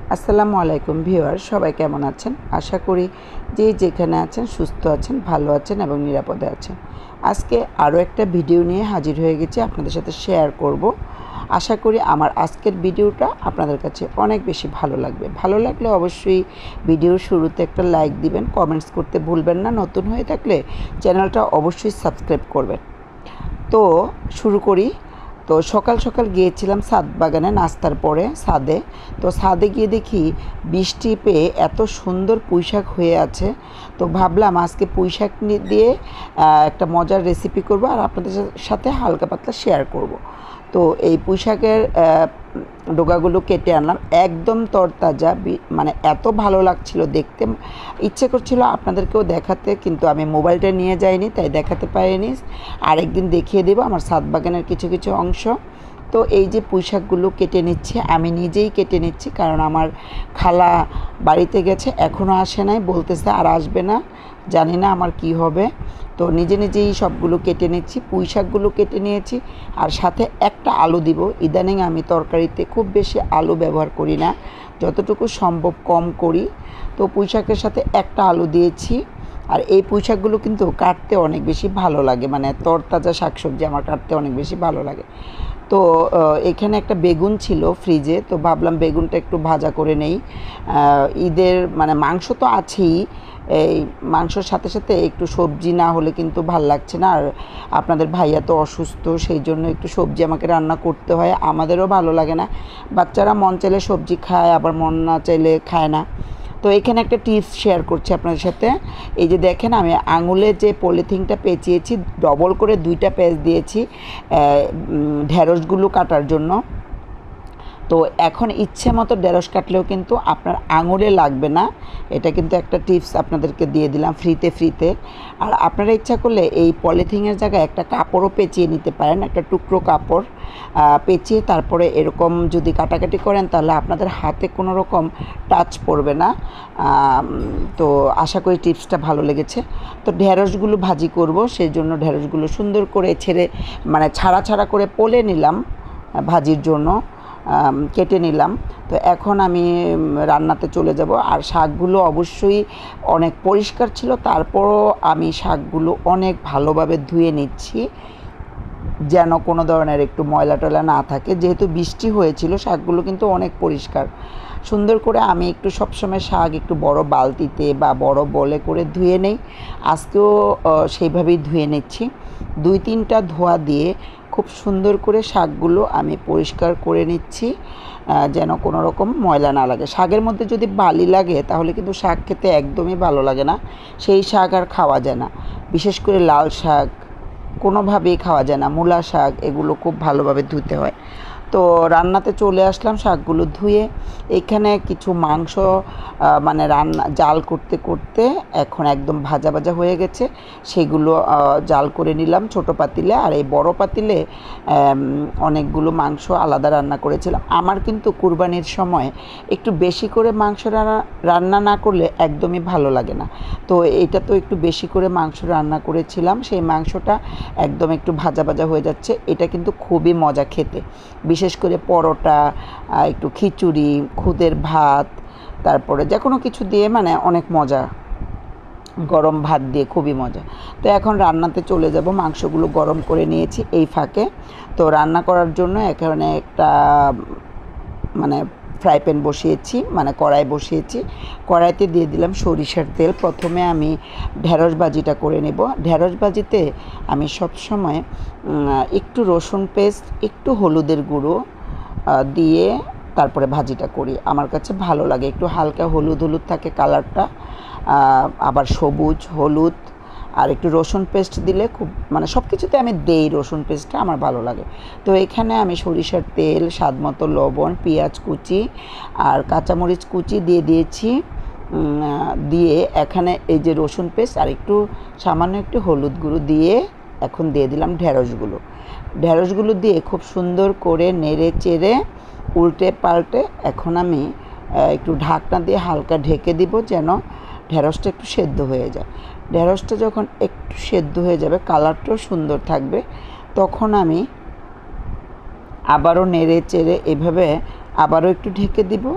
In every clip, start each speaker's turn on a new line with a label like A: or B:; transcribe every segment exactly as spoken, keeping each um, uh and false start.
A: আসসালামু আলাইকুম ভিউয়ার, সবাই কেমন আছেন? আশা করি যে যেখানে আছেন সুস্থ আছেন, ভালো আছেন এবং নিরাপদে আছেন। আজকে আরও একটা ভিডিও নিয়ে হাজির হয়ে গেছি, আপনাদের সাথে শেয়ার করব। আশা করি আমার আজকের ভিডিওটা আপনাদের কাছে অনেক বেশি ভালো লাগবে। ভালো লাগলে অবশ্যই ভিডিওর শুরুতে একটা লাইক দিবেন, কমেন্টস করতে ভুলবেন না। নতুন হয়ে থাকলে চ্যানেলটা অবশ্যই সাবস্ক্রাইব করবেন। তো শুরু করি। তো সকাল সকাল গিয়েছিলাম ছাদ বাগানে নাস্তার পরে ছাদে। তো ছাদে গিয়ে দেখি বৃষ্টি পেয়ে এত সুন্দর পুঁইশাক হয়ে আছে। তো ভাবলাম আজকে পুঁইশাক দিয়ে একটা মজার রেসিপি করব আর আপনাদের সাথে হালকা পাতলা শেয়ার করব। তো এই পুঁইশাকের ডোগাগুলো কেটে আনলাম, একদম তরতাজা, মানে এত ভালো লাগছিল দেখতে, ইচ্ছে করছিল আপনাদেরকেও দেখাতে, কিন্তু আমি মোবাইলটা নিয়ে যাইনি, তাই দেখাতে পারিনি। আরেকদিন দেখিয়ে দেবো আমার ছাদ বাগানের কিছু কিছু অংশ। তো এই যে পুঁইশাকগুলো কেটে নিচ্ছি, আমি নিজেই কেটে নিচ্ছি, কারণ আমার খালা বাড়িতে গেছে, এখনও আসে নাই, বলতেছে আর আসবে না, জানি না আমার কি হবে। তো নিজে নিজেই সবগুলো কেটে নিচ্ছি, পুঁইশাকগুলো কেটে নিয়েছি। আর সাথে একটা আলু দিব। ইদানিং আমি তরকারিতে খুব বেশি আলু ব্যবহার করি না, যতটুকু সম্ভব কম করি। তো পুঁইশাকের সাথে একটা আলু দিয়েছি। আর এই পুঁইশাকগুলো কিন্তু কাটতে অনেক বেশি ভালো লাগে, মানে তরতাজা শাকসবজি আমার কাটতে অনেক বেশি ভালো লাগে। তো এখানে একটা বেগুন ছিল ফ্রিজে, তো ভাবলাম বেগুনটা একটু ভাজা করে নেই। ঈদের মানে মাংস তো আছেই, এই মাংসর সাথে সাথে একটু সবজি না হলে কিন্তু ভাল লাগছে না। আর আপনাদের ভাইয়া তো অসুস্থ, সেই জন্য একটু সবজি আমাকে রান্না করতে হয়, আমাদেরও ভালো লাগে না। বাচ্চারা মন চাইলে সবজি খায়, আবার মন না চাইলে খায় না। তো এখানে একটা টিপস শেয়ার করছি আপনাদের সাথে। এই যে দেখেন, আমি আঙুলে যে পলিথিনটা পেঁচিয়েছি, ডবল করে দুইটা পেঁচ দিয়েছি ঢেঁড়সগুলো কাটার জন্য। তো এখন ইচ্ছে মতো ঢেঁড়স কাটলেও কিন্তু আপনার আঙুলে লাগবে না, এটা কিন্তু একটা টিপস আপনাদেরকে দিয়ে দিলাম ফ্রিতে ফ্রিতে। আর আপনারা ইচ্ছা করলে এই পলিথিনের জায়গায় একটা কাপড়ও পেঁচিয়ে নিতে পারেন, একটা টুকরো কাপড় পেঁচিয়ে তারপরে এরকম যদি কাটাকাটি করেন, তাহলে আপনাদের হাতে কোনো রকম টাচ পড়বে না। তো আশা করি টিপসটা ভালো লেগেছে। তো ঢেঁড়সগুলো ভাজি করব, সেই জন্য ঢেঁড়সগুলো সুন্দর করে ছেড়ে মানে ছাড়া ছাড়া করে পলে নিলাম ভাজির জন্য, কেটে নিলাম। তো এখন আমি রান্নাতে চলে যাব। আর শাকগুলো অবশ্যই অনেক পরিষ্কার ছিল, তারপরও আমি শাকগুলো অনেক ভালোভাবে ধুয়ে নিচ্ছি, যেন কোনো ধরনের একটু ময়লা টয়লা না থাকে। যেহেতু বৃষ্টি হয়েছিল, শাকগুলো কিন্তু অনেক পরিষ্কার সুন্দর করে আমি একটু সবসময় শাক একটু বড় বালতিতে বা বড় বলে করে ধুয়ে নেই, আজকেও সেইভাবেই ধুয়ে নিচ্ছি। দুই তিনটা ধোয়া দিয়ে খুব সুন্দর করে শাকগুলো আমি পরিষ্কার করে নিচ্ছি, যেন কোনো রকম ময়লা না লাগে। শাকের মধ্যে যদি বালি লাগে তাহলে কিন্তু শাক খেতে একদমই ভালো লাগে না, সেই শাক আর খাওয়া যায় না। বিশেষ করে লাল শাক কোনোভাবেই খাওয়া যায় না, মূলা শাক এগুলো খুব ভালোভাবে ধুতে হয়। তো রান্নাতে চলে আসলাম শাকগুলো ধুয়ে। এখানে কিছু মাংস মানে রান্না জাল করতে করতে এখন একদম ভাজা ভাজা হয়ে গেছে, সেগুলো জাল করে নিলাম ছোটো পাতিলে। আর এই বড় পাতিলে অনেকগুলো মাংস আলাদা রান্না করেছিলাম। আমার কিন্তু কুরবানির সময় একটু বেশি করে মাংস রান্না রান্না না করলে একদমই ভালো লাগে না। তো এটা তো একটু বেশি করে মাংস রান্না করেছিলাম, সেই মাংসটা একদম একটু ভাজা ভাজা হয়ে যাচ্ছে। এটা কিন্তু খুবই মজা খেতে, বিশেষ করে পরোটা, একটু খিচুড়ি, খুদের ভাত, তারপরে যে কোনো কিছু দিয়ে মানে অনেক মজা, গরম ভাত দিয়ে খুবই মজা। তো এখন রান্নাতে চলে যাব। মাংসগুলো গরম করে নিয়েছি এই ফাঁকে। তো রান্না করার জন্য এখানে একটা মানে ফ্রাই প্যান বসিয়েছি, মানে কড়াই বসিয়েছি। কড়াইতে দিয়ে দিলাম সরিষার তেল। প্রথমে আমি ঢেঁড়স ভাজিটা করে নেব। ঢেঁড়স ভাজিতে আমি সবসময় একটু রসুন পেস্ট, একটু হলুদের গুঁড়ো দিয়ে তারপরে ভাজিটা করি, আমার কাছে ভালো লাগে। একটু হালকা হলুদ হলুদ থাকে কালারটা, আবার সবুজ হলুদ, আর একটু রসুন পেস্ট দিলে খুব মানে সব কিছুতে আমি দেই রসুন পেস্টটা, আমার ভালো লাগে। তো এখানে আমি সরিষার তেল, স্বাদ মতো লবণ, পেঁয়াজ কুচি আর কাঁচামরিচ কুচি দিয়ে দিয়েছি। দিয়ে এখানে এই যে রসুন পেস্ট আর একটু সামান্য একটু হলুদ গুঁড়ো দিয়ে এখন দিয়ে দিলাম ঢেঁড়সগুলো। ঢেঁড়সগুলো দিয়ে খুব সুন্দর করে নেড়ে চেড়ে উল্টে পাল্টে এখন আমি একটু ঢাকনা দিয়ে হালকা ঢেকে দিব, যেন ঢেঁড়সটা একটু সেদ্ধ হয়ে যায়। ঢেঁড়সটা যখন একটু সেদ্ধ হয়ে যাবে, কালারটাও সুন্দর থাকবে, তখন আমি আবারও নেড়ে চেড়ে এভাবে আবারও একটু ঢেকে দিব।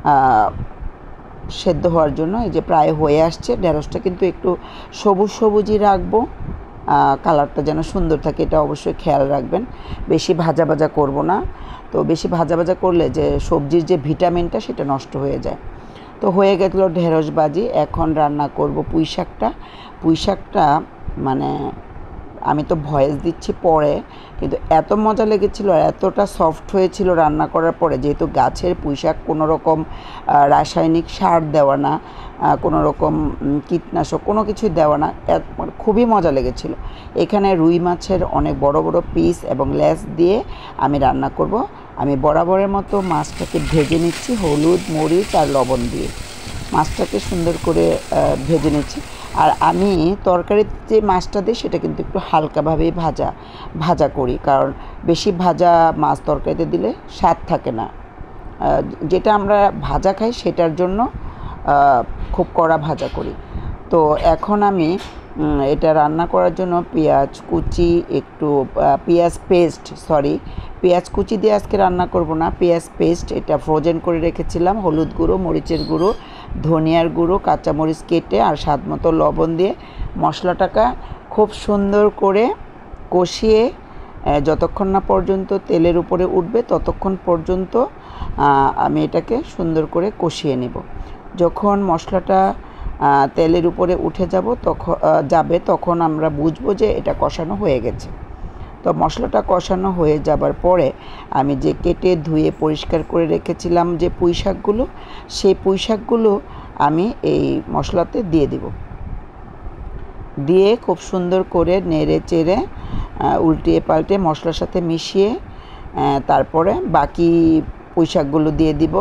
A: সেদ্ধ হওয়ার জন্য। এই যে প্রায় হয়ে আসছে। ঢেঁড়সটা কিন্তু একটু সবুজ সবুজই রাখবো, কালারটা যেন সুন্দর থাকে, এটা অবশ্যই খেয়াল রাখবেন। বেশি ভাজা ভাজা করব না, তো বেশি ভাজা ভাজা করলে যে সবজির যে ভিটামিনটা সেটা নষ্ট হয়ে যায়। তো হয়ে গেল ঢেঁড়স ভাজি। এখন রান্না করব পুঁই শাকটা। পুঁই শাকটা মানে আমি তো ভয়েস দিচ্ছি পরে, কিন্তু এত মজা লেগেছিল, এতটা সফট হয়েছিল রান্না করার পরে, যেহেতু গাছের পুঁই শাক, কোনো রকম রাসায়নিক সার দেওয়া না, কোনো রকম কীটনাশক কোনো কিছুই দেওয়া না, খুবই মজা লেগেছিল। এখানে রুই মাছের অনেক বড় বড় পিস এবং লেজ দিয়ে আমি রান্না করব। আমি বরাবরের মতো মাছটাকে ভেজে নিচ্ছি হলুদ, মরিচ আর লবণ দিয়ে। মাছটাকে সুন্দর করে ভেজে নিচ্ছি। আর আমি তরকারিতে যে মাছটা দিই সেটা কিন্তু একটু হালকাভাবেই ভাজা ভাজা করি, কারণ বেশি ভাজা মাছ তরকারিতে দিলে স্বাদ থাকে না। যেটা আমরা ভাজা খাই সেটার জন্য খুব কড়া ভাজা করি। তো এখন আমি এটা রান্না করার জন্য পেঁয়াজ কুচি, একটু পেঁয়াজ পেস্ট সরি পেঁয়াজ কুচি দিয়ে আজকে রান্না করব না, পেঁয়াজ পেস্ট এটা ফ্রোজেন করে রেখেছিলাম, হলুদ গুঁড়ো, মরিচের গুঁড়ো, ধনিয়ার গুঁড়ো, কাঁচামরিচ কেটে আর স্বাদ মতো লবণ দিয়ে মশলাটাকে খুব সুন্দর করে কষিয়ে যতক্ষণ না পর্যন্ত তেলের উপরে উঠবে ততক্ষণ পর্যন্ত আমি এটাকে সুন্দর করে কষিয়ে নেব। যখন মশলাটা তেলের উপরে উঠে যাব তখন যাবে তখন আমরা বুঝবো যে এটা কষানো হয়ে গেছে। তো মশলাটা কষানো হয়ে যাবার পরে আমি যে কেটে ধুয়ে পরিষ্কার করে রেখেছিলাম যে পুঁই শাকগুলো, সেই পুঁই শাকগুলো আমি এই মশলাতে দিয়ে দিব। দিয়ে খুব সুন্দর করে নেড়ে চেড়ে উল্টিয়ে পাল্টে মশলার সাথে মিশিয়ে তারপরে বাকি পুঁই শাকগুলো দিয়ে দিব।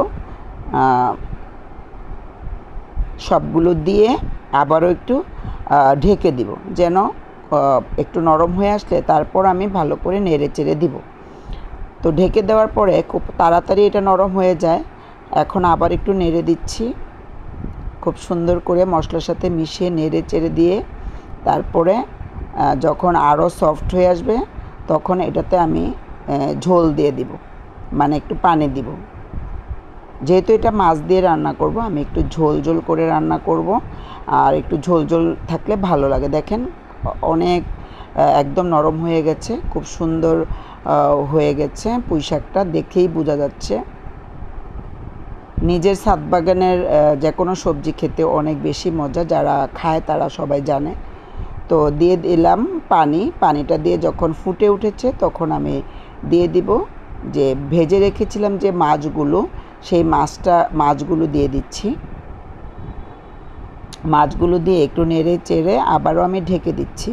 A: সবগুলো দিয়ে আবারও একটু ঢেকে দিব, যেন একটু নরম হয়ে আসলে তারপর আমি ভালো করে নেড়ে চেড়ে দিব। তো ঢেকে দেওয়ার পরে খুব তাড়াতাড়ি এটা নরম হয়ে যায়। এখন আবার একটু নেড়ে দিচ্ছি, খুব সুন্দর করে মশলার সাথে মিশিয়ে নেড়ে চেড়ে দিয়ে তারপরে যখন আরও সফট হয়ে আসবে তখন এটাতে আমি ঝোল দিয়ে দিব, মানে একটু পানি দিব। যেহেতু এটা মাছ দিয়ে রান্না করব, আমি একটু ঝোল ঝোল করে রান্না করব, আর একটু ঝোল ঝোল থাকলে ভালো লাগে। দেখেন অনেক একদম নরম হয়ে গেছে, খুব সুন্দর হয়ে গেছে। পুঁই শাকটা দেখেই বোঝা যাচ্ছে। নিজের ছাদ বাগানের যে কোনো সবজি খেতে অনেক বেশি মজা, যারা খায় তারা সবাই জানে। তো দিয়ে দিলাম পানি। পানিটা দিয়ে যখন ফুটে উঠেছে তখন আমি দিয়ে দিব যে ভেজে রেখেছিলাম যে মাছগুলো, সেই মাছটা মাছগুলো দিয়ে দিচ্ছি। মাছগুলো দিয়ে একটু নেড়ে চেড়ে আবারও আমি ঢেকে দিচ্ছি।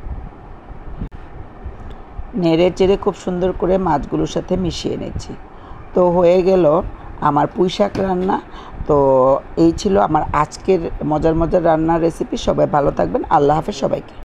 A: নেড়ে চেড়ে খুব সুন্দর করে মাছগুলোর সাথে মিশিয়ে নিচ্ছি। তো হয়ে গেল আমার পুঁই শাক রান্না। তো এই ছিল আমার আজকের মজার মজার রান্নার রেসিপি। সবাই ভালো থাকবেন। আল্লাহ হাফেজ সবাইকে।